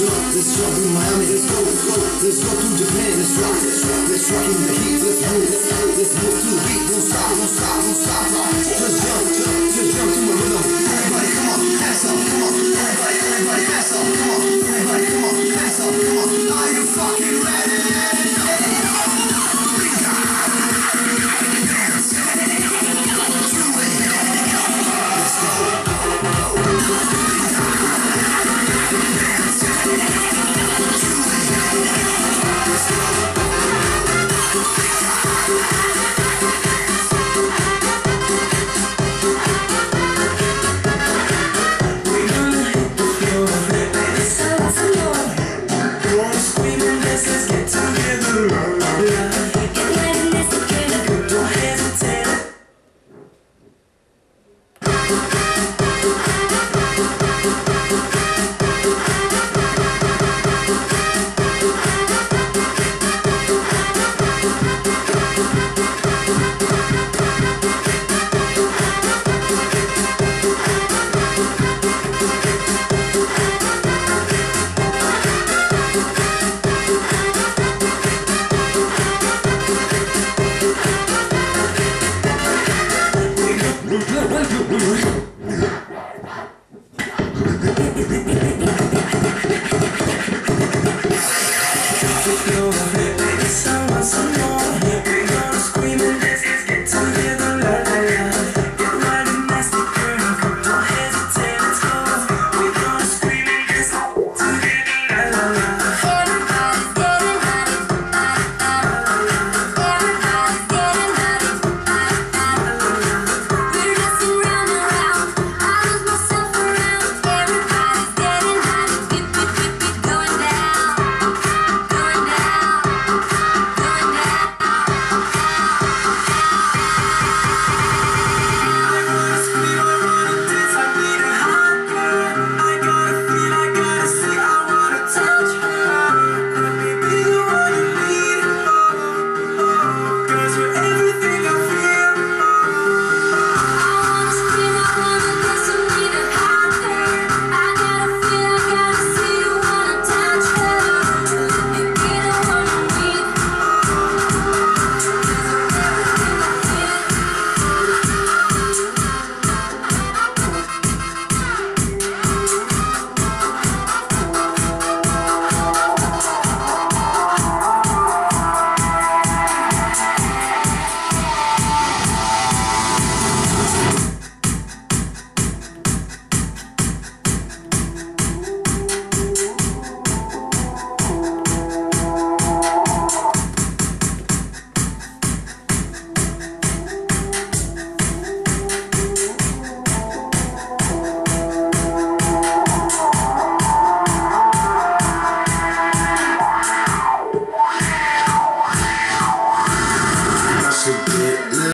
let's rock in Miami, let's go, let's go to Japan, let's rock in the heat, let's move to the beat, don't stop, just jump to my rhythm. Everybody come on, hands up, come on, everybody hands up, come on, everybody come on, hands up, come on, are you fucking ready? Dance, do it, let's go.